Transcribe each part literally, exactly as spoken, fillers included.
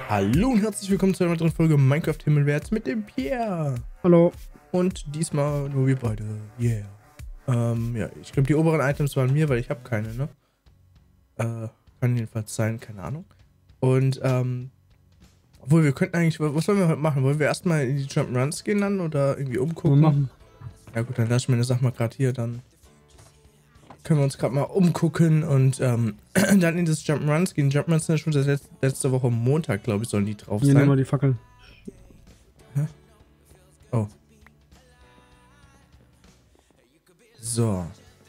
Hallo und herzlich willkommen zu einer weiteren Folge Minecraft Himmelwärts mit dem Pierre. Hallo. Und diesmal nur wir beide. Yeah. Ähm, ja, ich glaube die oberen Items waren mir, weil ich habe keine, ne? Äh, kann jedenfalls sein, keine Ahnung. Und, ähm, obwohl wir könnten eigentlich, was wollen wir heute machen? Wollen wir erstmal in die Jump'n'Runs gehen dann oder irgendwie umgucken? Machen. Ja gut, dann lass ich mir eine Sache mal gerade hier, dann können wir uns gerade mal umgucken und ähm, dann in das Jump'n'Runs gehen. Jump'n'Runs sind ja schon seit letz letzte Woche Montag, glaube ich, sollen die drauf Hier sein. nehmen wir die Fackeln. Hä? Oh. So.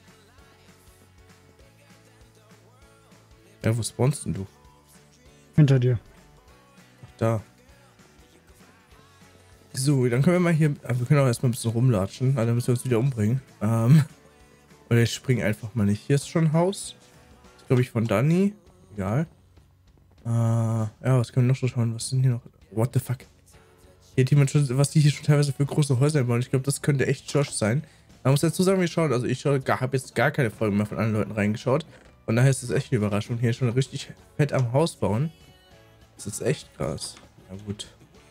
Ja, wo spawnst denn du? Hinter dir. Ach, da. So, dann können wir mal hier, wir können auch erstmal ein bisschen rumlatschen, weil dann müssen wir uns wieder umbringen. Ähm, oder ich springe einfach mal nicht. Hier ist schon ein Haus. Das glaube ich von Dani. Egal. Äh, ja, was können wir noch so schauen? Was sind hier noch? What the fuck? Hier hat jemand schon, was die hier schon teilweise für große Häuser bauen. Ich glaube, das könnte echt Josh sein. Man muss dazu sagen, wir schauen, also ich habe jetzt gar keine Folgen mehr von anderen Leuten reingeschaut. Und daher ist es echt eine Überraschung. Hier schon richtig fett am Haus bauen. Das ist echt krass. Na gut.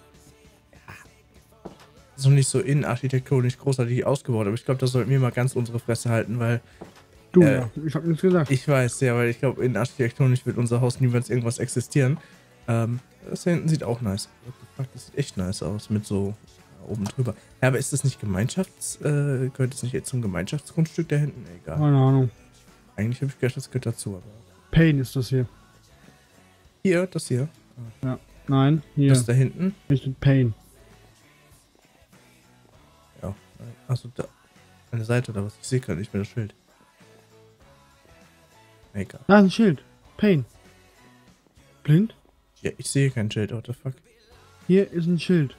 Ist noch nicht so innenarchitektonisch großartig ausgebaut, aber ich glaube, da sollten wir mal ganz unsere Fresse halten, weil... Du, äh, ja. Ich hab nichts gesagt. Ich weiß, ja, weil ich glaube, innenarchitektonisch wird unser Haus niemals irgendwas existieren. Ähm, das hier hinten sieht auch nice aus. What the fuck, das sieht echt nice aus, mit so oben drüber. Ja, aber ist das nicht Gemeinschafts... Äh, gehört das nicht jetzt zum Gemeinschaftsgrundstück da hinten? Egal. Keine Ahnung. Eigentlich habe ich gedacht, das gehört dazu, aber... Pain ist das hier. Hier, das hier. Ja. Nein, hier. Das da hinten. Nicht Pain. Ja. Achso, da. Eine Seite oder was? Ich sehe gerade nicht mehr das Schild. Egal. Da ist ein Schild. Pain. Blind? Ja, ich sehe kein Schild, what the fuck. Hier ist ein Schild.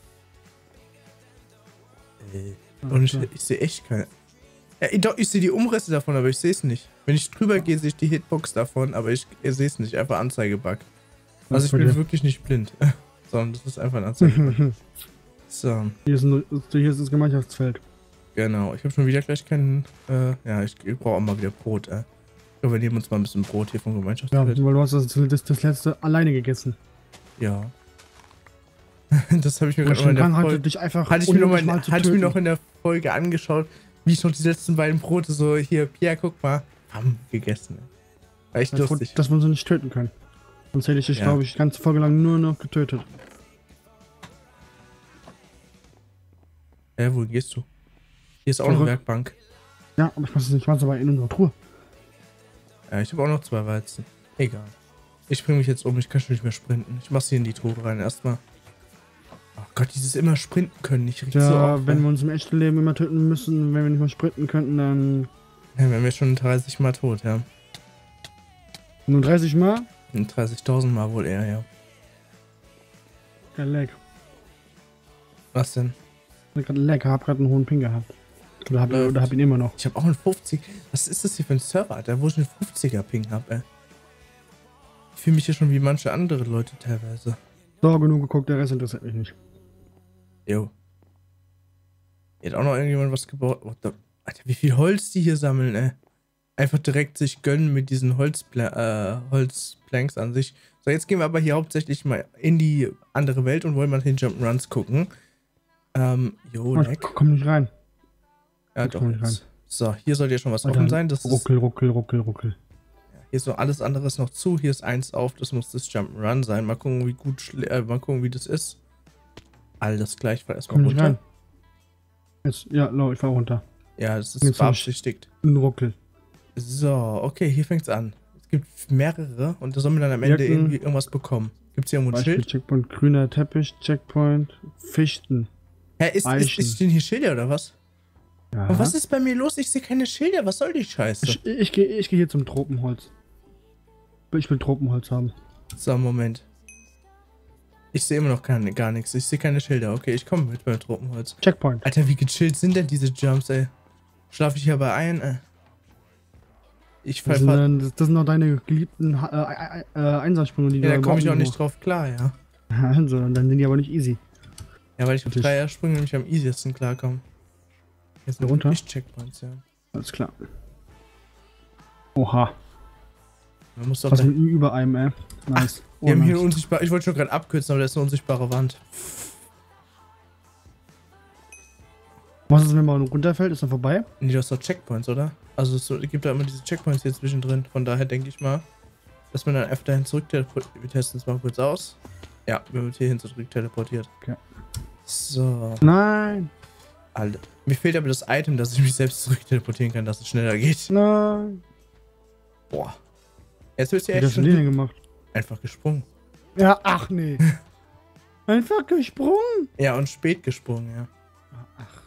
Äh, Ah, und ich, klar. ich sehe echt keine. Ja, ich- doch, ich sehe die Umrisse davon, aber ich sehe es nicht. Wenn ich drüber gehe, sehe ich die Hitbox davon, aber ich, ich sehe es nicht. Einfach Anzeigebug. Also ich von bin dir. wirklich nicht blind. Sondern das ist einfach ein Anzeigebug. So, Hier ist, ein, hier ist das Gemeinschaftsfeld. genau. Ich habe schon wieder gleich keinen... Äh, ja, ich, ich brauche auch mal wieder Brot, äh. Ich glaube, wir nehmen uns mal ein bisschen Brot hier vom Ja, Gemeinschaftsfeld. weil du hast das, das, das letzte alleine gegessen. Ja. Das habe ich mir Und gerade mal in der dann hatte Folge... dich einfach Hatte ich, mir noch unnötig mal, mal zu hatte ich mir töten. noch in der Folge angeschaut, wie ich noch die letzten beiden Brote so, hier, Pierre, guck mal, haben gegessen. War echt Das, lustig. dass man sie nicht töten kann. Sonst hätte ich dich, Ja. glaube ich, die ganze Folge lang nur noch getötet. Hä, wohin gehst du? Hier ist auch eine Zurück. Werkbank. Ja, aber ich muss es nicht, ich mach's aber in unserer Truhe. Ja, ich habe auch noch zwei Weizen. Egal. Ich bringe mich jetzt um, ich kann schon nicht mehr sprinten. Ich mach sie in die Truhe rein erstmal. Oh Gott, dieses immer sprinten können, ich riecht Ja, so auf. wenn wir uns im echten Leben immer töten müssen, wenn wir nicht mal sprinten könnten, dann Ja, wären wir schon dreißig Mal tot, ja. nur dreißig Mal. dreißigtausend Mal wohl eher, ja. Ja, leck. Was denn? Ich hab grad leck, hab grad einen hohen Ping gehabt. Oder hab, Läuft. oder hab ihn immer noch. Ich habe auch einen fünfzig. Was ist das hier für ein Server, Alter, wo ich einen fünfziger Ping habe, ey? Ich fühle mich hier schon wie manche andere Leute teilweise. So, genug geguckt, der Rest interessiert mich nicht. Jo. Hier hat auch noch irgendjemand was gebaut. What the... Alter, wie viel Holz die hier sammeln, ey. Einfach direkt sich gönnen mit diesen Holzpla äh, Holzplanks an sich. So, jetzt gehen wir aber hier hauptsächlich mal in die andere Welt und wollen mal den Jump'n'Runs gucken. Ähm, jo, Oh, ich leck. komm nicht rein. Ja, ich doch. komm nicht Jetzt. So, hier soll ja schon was Alter, offen sein. Das ist, Ruckel, ruckel, ruckel, ruckel. hier ist noch alles andere ist noch zu. Hier ist eins auf. Das muss das Jump'n'Run sein. Mal gucken, wie gut, schlä- äh, mal gucken, wie das ist. Alles gleich. Ich fahr erstmal Komm nicht runter. rein. Jetzt, ja, lau, ich fahr runter. Ja, das ist Jetzt beabsichtigt. Ein Ruckel. So, okay, hier fängt's an. Es gibt mehrere und da soll man dann am Ende Jacken. irgendwie irgendwas bekommen. Gibt's hier irgendwo ein Beispiel Schild? Checkpoint, grüner Teppich, Checkpoint, Fichten. Hä, ist, ist, Eichen. ist, stehen hier Schilder oder was? Ja. Und was ist bei mir los? Ich sehe keine Schilder. Was soll die Scheiße? Ich, ich gehe ich geh hier zum Tropenholz. Ich will Tropenholz haben. So, Moment. Ich sehe immer noch keine, gar nichts. Ich sehe keine Schilder. Okay, ich komme mit beim Tropenholz. Checkpoint. Alter, wie gechillt sind denn diese Jumps, ey? Schlafe ich hier bei ein, ey? Ich fall Das sind, fast. dann- das, das sind auch deine geliebten äh, äh, äh, Einsatzsprünge, die Ja, da du komme ich auch überhaupt nicht drauf klar, ja. Also, dann sind die aber nicht easy. Ja, weil ich auf Natürlich. Dreiersprünge nämlich am easiesten klarkomme. Jetzt sind Runter? wirklich Checkpoints, ja. Alles klar. Oha. Man muss doch Was da mit über einem, ey. Nice. Ach, wir oh, haben hier nice. eine unsichtbare. Ich wollte schon gerade abkürzen, aber da ist eine unsichtbare Wand. Was ist, wenn man runterfällt? Ist dann vorbei? Nee, du hast doch Checkpoints, oder? Also es gibt da immer diese Checkpoints hier zwischendrin. Von daher denke ich mal, dass man dann einfach dahin zurück teleportiert. Wir testen es mal kurz aus. Ja, wir wird hierhin zurück teleportiert. Okay. So. Nein. Alter. Mir fehlt aber das Item, dass ich mich selbst zurück teleportieren kann, dass es schneller geht. Nein. Boah. Jetzt wird ja Wie echt hast du schon den gemacht? einfach gesprungen. Ja, ach nee. Einfach gesprungen. Ja, und spät gesprungen, ja. Ach.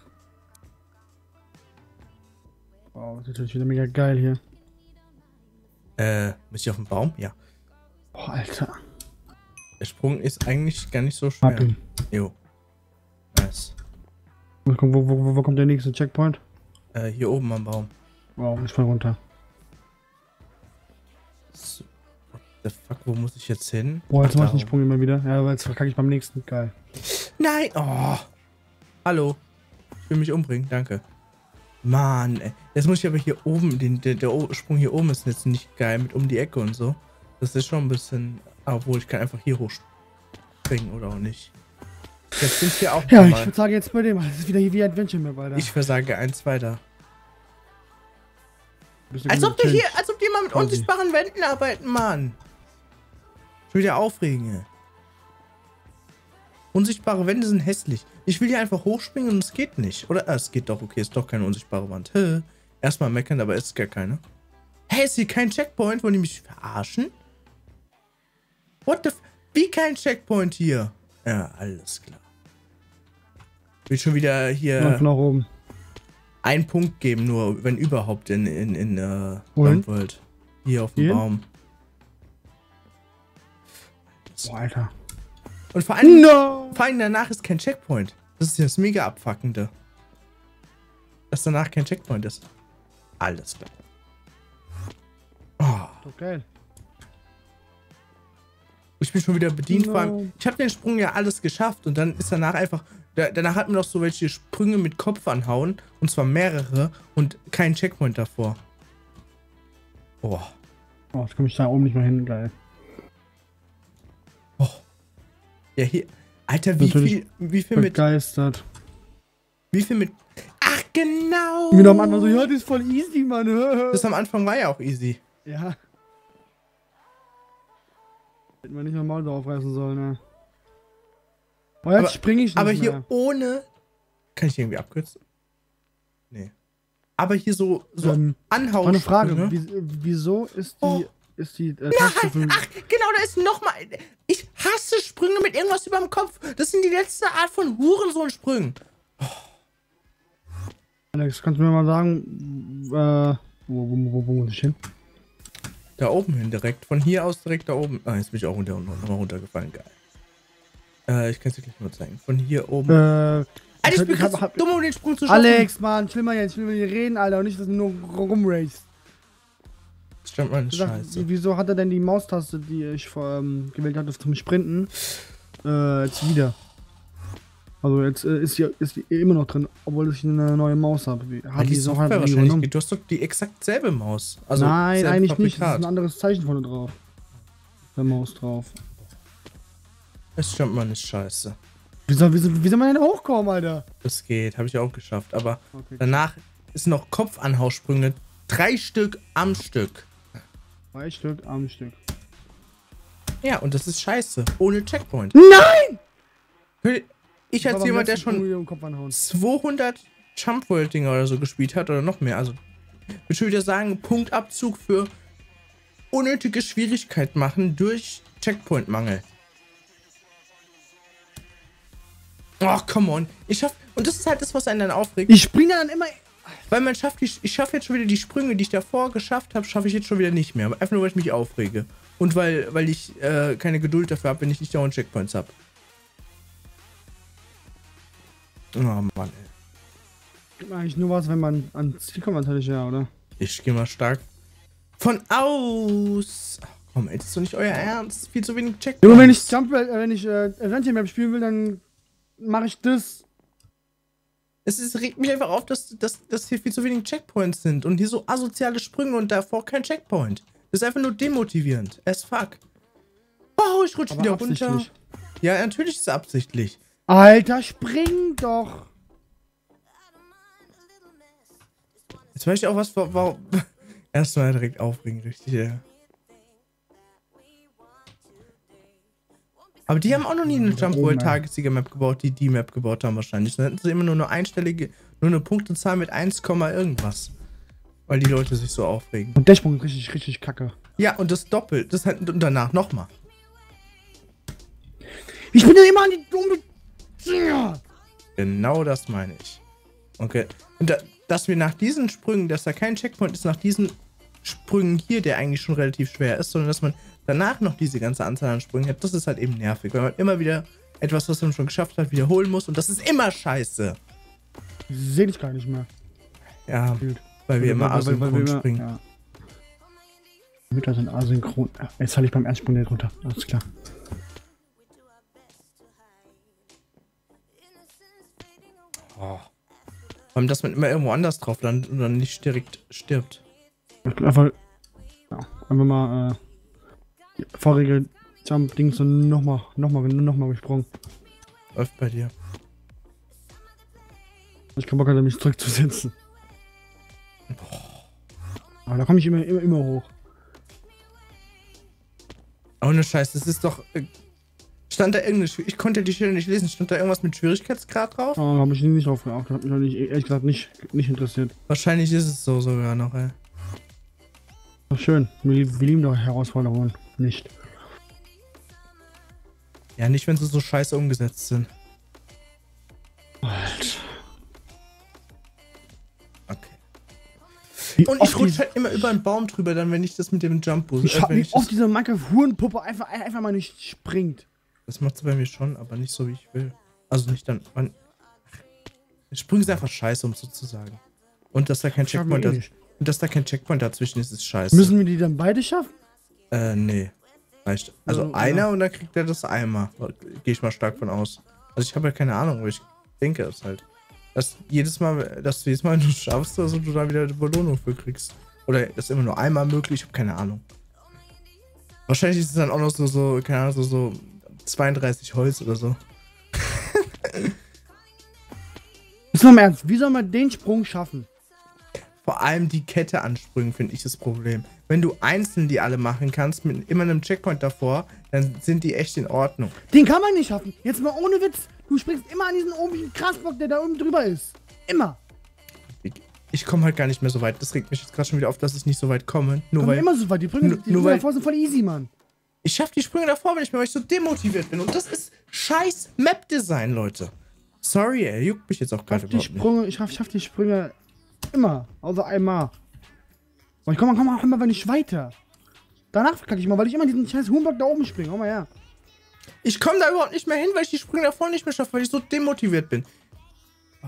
Wow, das ist natürlich wieder mega geil hier. Äh, bist du auf dem Baum? Ja. Boah, Alter. Der Sprung ist eigentlich gar nicht so schwer. Hab ihn. Jo. Nice. Wo, wo, wo, wo kommt der nächste Checkpoint? Äh, hier oben am Baum. Wow, ich fall runter. So. What the fuck, wo muss ich jetzt hin? Boah, jetzt Ach, mach ich den da Sprung immer wieder. Ja, aber jetzt verkacke ich beim nächsten. Geil. Nein! Oh! Hallo. Ich will mich umbringen, danke. Mann, ey. Jetzt muss ich aber hier oben, den, der, der Sprung hier oben ist jetzt nicht geil mit um die Ecke und so. Das ist schon ein bisschen... Obwohl, ich kann einfach hier hochspringen oder auch nicht. Jetzt sind wir auch Ja, nochmal. ich würde sagen, jetzt bei dem. Das ist wieder hier wie Adventure Map, Alter. Ich versage eins weiter. Bist du Als gut ob du hier, gechillt? als ob die mal mit Quasi. unsichtbaren Wänden arbeiten, Mann. Ich will wieder aufregen. Unsichtbare Wände sind hässlich. Ich will hier einfach hochspringen und es geht nicht. Oder? Ah, es geht doch, okay, ist doch keine unsichtbare Wand. Hä? Erstmal meckern, aber ist gar keine. Hä, ist hier kein Checkpoint? Wollen die mich verarschen? What the f... Wie kein Checkpoint hier? Ja, alles klar. Ich will schon wieder hier Läuft nach oben. einen Punkt geben, nur wenn überhaupt in, in, in uh, Wohin? World. Hier auf dem Hier? Baum. Boah, Alter. Und vor allem, No! vor allem danach ist kein Checkpoint. Das ist ja das mega abfuckende. Dass danach kein Checkpoint ist. Alles klar. Oh, Doch geil. ich bin schon wieder bedient. No. Vor allem, ich habe den Sprung ja alles geschafft und dann ist danach einfach... Da, danach hatten wir noch so welche Sprünge mit Kopf anhauen. Und zwar mehrere und kein Checkpoint davor. Oh. Oh, jetzt komme ich da oben nicht mehr hin. Geil. Oh. Ja, hier... Alter, wie Natürlich viel, wie viel mit... Begeistert. Wie viel mit... Ach, genau! Wieder am Anfang so, ja, das ist voll easy, Mann. Das am Anfang war ja auch easy. Ja. Hätten wir nicht mal Maul drauf reißen sollen, ne? Oh, jetzt Aber- springe ich nicht Aber mehr. hier ohne... Kann ich irgendwie abkürzen? Nee. Aber hier so, so Ähm, anhauen. Mal eine Frage, ne? wie, wieso ist die, Oh. ist die äh, Taste für... Ach, genau, da ist nochmal... Ich hasse Sprünge mit irgendwas über dem Kopf. Das sind die letzte Art von Hurensohn-Sprüngen. Alex, kannst du mir mal sagen, äh, wo, wo, wo, wo muss ich hin? Da oben hin direkt. Von hier aus direkt da oben. Ah, jetzt bin ich auch runter, nochmal runtergefallen. Geil. Äh, ich kann es dir gleich mal zeigen. Von hier oben. Äh, Alter, ich hab- bin hab- grad hab- dumm, um den Sprung zu schaffen. Alex, Mann, chill mal jetzt, ich will mit dir reden, Alter, und nicht, dass du nur rumracest. Stimmt, meine Ich sag, Scheiße. wieso hat er denn die Maustaste, die ich vor, ähm, gewählt hatte zum Sprinten, äh, jetzt wieder? Also jetzt äh, ist, die, ist die immer noch drin, obwohl ich eine neue Maus habe. Wie- Weil Hat die die so Software halt nie wahrscheinlich übernommen? geht. Du hast doch die exakt selbe Maus. Also Nein, selbe eigentlich nicht, es ist Fabrikat. ein anderes Zeichen vorne drauf. Der Maus drauf. Das stimmt, meine Scheiße. Wie soll, wie, soll, wie soll man denn hochkommen, Alter? Das geht, habe ich auch geschafft. Aber Okay, danach ist noch Kopfanhaussprünge. Drei Stück am Stück. zwei Stück am Stück. Ja, und das ist scheiße. Ohne Checkpoint. Nein! Ich als Aber jemand, der am letzten Sprung schon wieder im Kopf anhauen. zweihundert Jump-World-Dinger oder so gespielt hat oder noch mehr. Also, ich würde schon wieder sagen, Punktabzug für unnötige Schwierigkeit machen durch Checkpoint-Mangel. Oh, come on. Ich schaff... Und das ist halt das, was einen dann aufregt. Ich spring dann immer... Weil man schafft die... Ich schaffe jetzt schon wieder die Sprünge, die ich davor geschafft habe, schaffe ich jetzt schon wieder nicht mehr. Einfach nur, weil ich mich aufrege. Und weil, weil ich äh, keine Geduld dafür habe, wenn ich nicht dauernd Checkpoints habe. Oh Mann, ey. Gibt eigentlich nur was, wenn man ans Ziel kommt, natürlich, ja, oder? Ich gehe mal stark von aus. Ach, komm, ey, das ist doch nicht euer Ernst. Viel zu wenig Checkpoints. Nur wenn ich Jump, äh, wenn ich äh, Adventure Map spielen will, dann mache ich das. Es ist, regt mich einfach auf, dass, dass, dass hier viel zu wenig Checkpoints sind. Und hier so asoziale Sprünge und davor kein Checkpoint. Das ist einfach nur demotivierend. As fuck. Oh, ich rutsche wieder runter. Ja, natürlich ist es absichtlich. Alter, spring doch. Jetzt weiß ich auch was, warum... Erstmal direkt aufregen, richtig, ja. Aber die haben auch noch nie eine Jump World Tagessieger Map gebaut, die die Map gebaut haben wahrscheinlich. Dann hätten sie immer nur eine einstellige, nur eine Punktezahl mit eins, irgendwas. Weil die Leute sich so aufregen. Und der Sprung ist richtig, richtig kacke. Ja, und das doppelt. Das halt und danach nochmal. Ich bin ja immer an die dumme Dinger. Genau das meine ich. Okay. Und da, dass wir nach diesen Sprüngen, dass da kein Checkpoint ist, nach diesen Sprüngen hier, der eigentlich schon relativ schwer ist, sondern dass man danach noch diese ganze Anzahl an Sprüngen hat, das ist halt eben nervig, weil man immer wieder etwas, was man schon geschafft hat, wiederholen muss und das ist immer scheiße. Sehe ich gar nicht mehr. Ja, Bild. weil wir weil, immer weil, asynchron weil, weil wir springen. Ja. Mütter sind asynchron. Jetzt falle ich beim ersten Sprung nicht runter. Alles klar. Oh. Vor allem, dass man immer irgendwo anders drauf landet und dann nicht direkt stirbt. Ich bin einfach... Ja, einfach mal... Äh, vorige Jump-Dings und nochmal, nochmal, nochmal gesprungen. Läuft bei dir. Ich kann Bock hatte, mich zurückzusetzen. Aber da komme ich immer, immer, immer hoch. Ohne Scheiß, das ist doch... Äh, stand da irgendeine... Ich konnte die Stelle nicht lesen. Stand da irgendwas mit Schwierigkeitsgrad drauf? Oh, habe ich nicht drauf geachtet. Hat mich noch nicht, ehrlich gesagt nicht, nicht interessiert. Wahrscheinlich ist es so sogar noch, ey. Ach, schön. Wir, wir lieben doch Herausforderungen. Nicht. Ja, nicht, wenn sie so scheiße umgesetzt sind. Alter. Okay. Wie und ich rutsche halt immer über einen Baum drüber, dann wenn ich das mit dem Jump boost. Ich äh, wie oft diese Minecraft-Hurenpuppe einfach, einfach mal nicht springt. Das macht sie bei mir schon, aber nicht so, wie ich will. Also nicht dann... Man, Sprung ist einfach scheiße, um es so zu sagen. Und dass da kein Checkpoint... Eh und dass da kein Checkpoint dazwischen ist, ist scheiße. Müssen wir die dann beide schaffen? Äh, nee. Reicht. Also ja, einer ja. Und dann kriegt er das einmal. Gehe ich mal stark von aus. Also ich habe ja keine Ahnung, aber ich denke es halt. Dass jedes Mal, dass du jedes Mal du schaffst, also du da wieder eine Belohnung für kriegst. Oder das ist immer nur einmal möglich, ich habe keine Ahnung. Wahrscheinlich ist es dann auch noch so, so keine Ahnung, so, so zweiunddreißig Holz oder so. Ist mal im Ernst, wie soll man den Sprung schaffen? Vor allem die Kette an Sprüngen finde ich das Problem. Wenn du einzeln die alle machen kannst, mit immer einem Checkpoint davor, dann sind die echt in Ordnung. Den kann man nicht schaffen. Jetzt mal ohne Witz. Du springst immer an diesen oben Grasblock, der da oben drüber ist. Immer. Ich, ich komme halt gar nicht mehr so weit. Das regt mich jetzt gerade schon wieder auf, dass ich nicht so weit komme. Nur Komm weil, immer so weit. Die Sprünge, die Sprünge davor sind voll easy, Mann. Ich schaffe die Sprünge davor nicht mehr, weil ich so demotiviert bin. Und das ist scheiß Map-Design, Leute. Sorry, ey. Juckt mich jetzt auch gerade überhaupt nicht. Ich schaff, schaff die Sprünge immer. Außer einmal. Aber ich komme komm, komm, immer, wenn ich weiter. Danach kacke ich mal, weil ich immer diesen scheiß Huhnblock da oben springe. Komm mal her. Ich komme da überhaupt nicht mehr hin, weil ich die Sprünge davor nicht mehr schaffe, weil ich so demotiviert bin. Oh.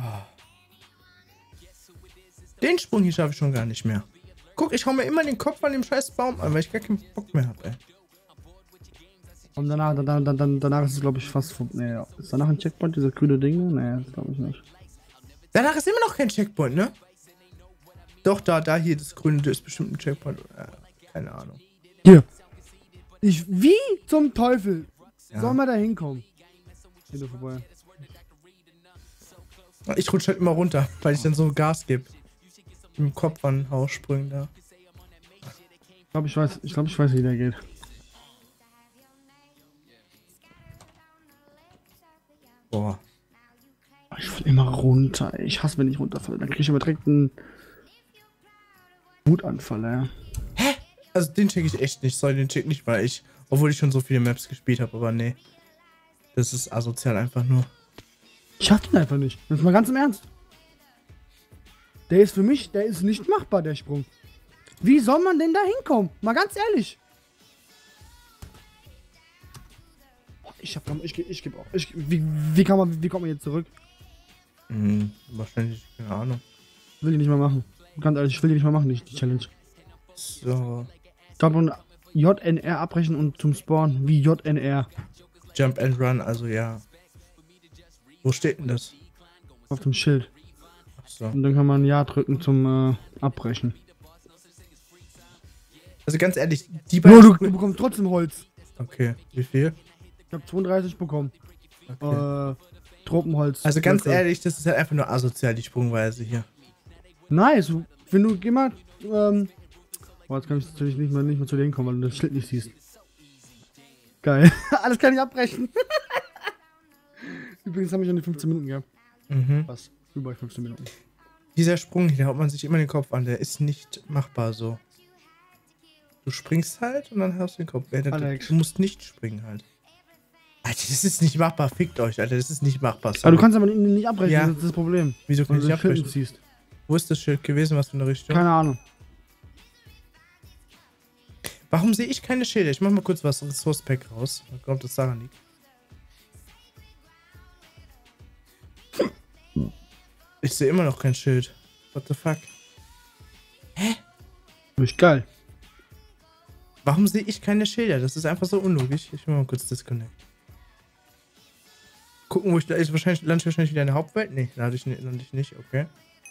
Den Sprung hier schaffe ich schon gar nicht mehr. Guck, ich hau mir immer den Kopf an dem scheiß Baum an, weil ich gar keinen Bock mehr habe, ey. Und danach, dann, dann, dann, danach ist es, glaube ich, fast... Nee, ist danach ein Checkpoint, dieser grüne Ding? Nee, das glaube ich nicht. Danach ist immer noch kein Checkpoint, ne? Doch, da, da, hier, das grüne, das ist bestimmt ein Checkpoint. Äh, keine Ahnung. Hier. Ich, wie zum Teufel ja. Soll man da hinkommen? Hier vorbei. Ich rutsche halt immer runter, weil ich dann so Gas gebe. Mit dem Kopf an Haussprüngen da. Ich glaube, ich weiß, ich glaube, ich weiß, wie der geht. Boah. Ich fall immer runter. Ich hasse, wenn ich runterfalle. Dann kriege ich immer direkt einen Wutanfall, ja. Hä? Also den check ich echt nicht. Sorry, den check nicht, weil ich, obwohl ich schon so viele Maps gespielt habe, aber nee. Das ist asozial einfach nur. Ich schaff den einfach nicht. Das ist mal ganz im Ernst. Der ist für mich, der ist nicht machbar, der Sprung. Wie soll man denn da hinkommen? Mal ganz ehrlich. Ich hab, ich, ich, ich gebe auch. Ich, wie, wie kann man, wie kommt man jetzt zurück? Hm, wahrscheinlich, keine Ahnung. Will ich nicht mal machen. Ganz ehrlich, ich will die nicht mal machen, die, die Challenge. So. Ich glaube, J N R abbrechen und zum Spawn wie J N R. Jump and Run, also ja. Wo steht denn das? Auf dem Schild. Ach so. Und dann kann man Ja drücken zum äh, Abbrechen. Also ganz ehrlich, die Nur beiden... du, du bekommst trotzdem Holz. Okay, wie viel? Ich habe zweiunddreißig bekommen. Okay. Äh, Tropenholz. Also ganz Blöcke. ehrlich, das ist halt einfach nur asozial, die Sprungweise hier. Nice. Wenn du geh mal, ähm. Oh, jetzt kann ich natürlich nicht mehr, nicht mehr zu denen kommen, weil du das Schild nicht siehst. Geil. Alles kann ich abbrechen. Übrigens habe ich schon die fünfzehn Minuten gehabt. Mhm. Was? Über fünfzehn Minuten. Dieser Sprung hier, da haut man sich immer den Kopf an, der ist nicht machbar so. Du springst halt und dann hast du den Kopf. Ja, Alex. Du musst nicht springen halt. Alter, das ist nicht machbar. Fickt euch, Alter. Das ist nicht machbar. Aber du kannst aber nicht abbrechen, Ja. das ist das Problem. Wieso kann Weil ich du nicht das Schild abbrechen? nicht siehst. Wo ist das Schild gewesen? Was für eine Richtung? Keine Ahnung. Warum sehe ich keine Schilder? Ich mach mal kurz was Resource Pack raus. Dann kommt das daran liegt. Ich sehe immer noch kein Schild. What the fuck? Nicht geil. Warum sehe ich keine Schilder? Das ist einfach so unlogisch. Ich mach mal kurz Disconnect. Gucken, wo ich da ist. Wahrscheinlich lande ich wahrscheinlich wieder in der Hauptwelt. Nee, lande ich, lande ich nicht. Okay.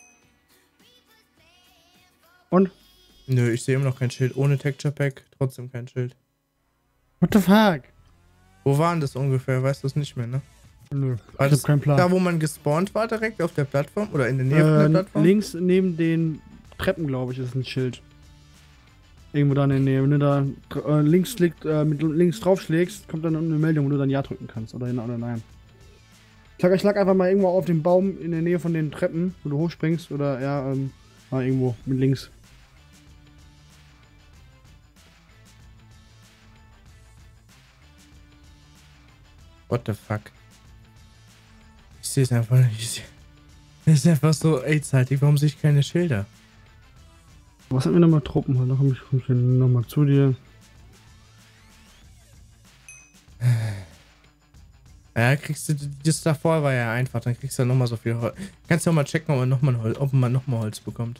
Und? Nö, ich sehe immer noch kein Schild. Ohne Texture Pack trotzdem kein Schild. What the fuck? Wo waren das ungefähr? Weißt du es nicht mehr, ne? Nö, War ich das hab keinen Plan. da, wo man gespawnt war, direkt auf der Plattform? Oder in der Nähe von der Äh, Plattform? links neben den Treppen, glaube ich, ist ein Schild. Irgendwo da in der Nähe. Wenn du da äh, links, liegt, äh, mit links draufschlägst, kommt dann eine Meldung, wo du dann Ja drücken kannst. Oder, oder nein. Ich sag, ich lag einfach mal irgendwo auf dem Baum in der Nähe von den Treppen, wo du hochspringst. Oder ja, ähm, ah, irgendwo mit links. What the fuck? Ich sehe es einfach nicht. Ich seh- Das ist einfach so AIDS-haltig. Warum sehe ich keine Schilder? Was hatten wir nochmal? Truppen? Da komm ich, komm ich nochmal zu dir. Ja, kriegst du, das davor war ja einfach, dann kriegst du nochmal so viel Holz. Kannst du auch mal checken, ob man nochmal Holz, ob man noch mal Holz bekommt.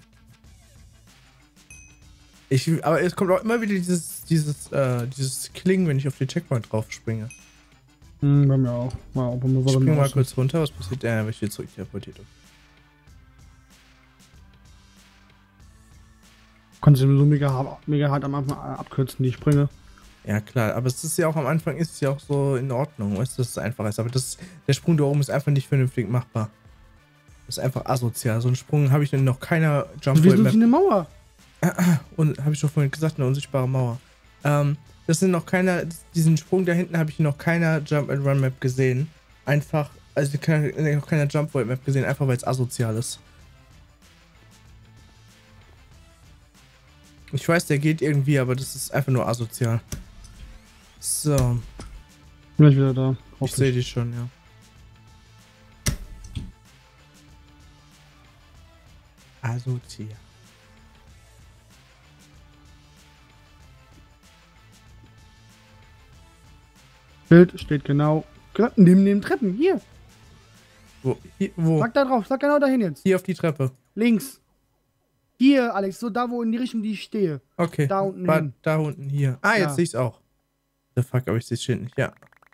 Ich, aber es kommt auch immer wieder dieses, dieses, äh, dieses Klingen, wenn ich auf den Checkpoint drauf springe. Hm, bei mir auch. Mal, ob man Ich so springe mal aussieht. kurz runter, was passiert? Ja, äh, ich will zurück teleportiert. Kannst du so mega, hart- mega hart am Anfang abkürzen, die Sprünge. Ja klar, aber es ist ja auch am Anfang ist es ja auch so in Ordnung, weißt du, dass es einfach ist. Aber das, der Sprung da oben ist einfach nicht vernünftig machbar. Das ist einfach asozial. So einen Sprung habe ich denn noch keiner Jump Wir sind Map. nicht eine Mauer. Und habe ich doch vorhin gesagt, eine unsichtbare Mauer. Ähm, das sind noch keiner, diesen Sprung da hinten habe ich noch keiner Jump and Run Map gesehen. Einfach, also keine, noch keiner Jump World Map gesehen, einfach weil es asozial ist. Ich weiß, der geht irgendwie, aber das ist einfach nur asozial. So, Bin ich wieder da. ich sehe dich schon, ja. Asozial. Bild steht genau gra- neben den Treppen. Hier. Wo? Hier, wo? Sag da drauf. Sag genau dahin jetzt. Hier auf die Treppe. Links. Hier, Alex. So da, wo in die Richtung, die ich stehe. Okay. Da unten War, hin. da unten hier. Ah, jetzt Ja. sehe ich es auch. The fuck, aber ich sehe es Schild nicht. Ja.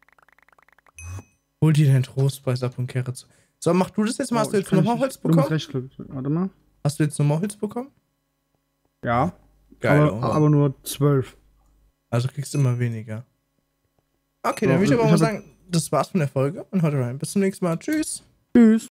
Hol dir deinen Trostpreis ab und kehre zu. So, mach du das jetzt mal. Hast Oh, du ich jetzt kann nochmal nicht- Holz Du musst bekommen? Rechtsklick. Warte mal. Hast du jetzt nochmal Holz bekommen? Ja. Geil. aber, oh. aber nur zwölf. Also kriegst du immer weniger. Okay, So, dann würde ich aber ich mal hab- sagen, das war's von der Folge und haut rein. Bis zum nächsten Mal. Tschüss. Tschüss.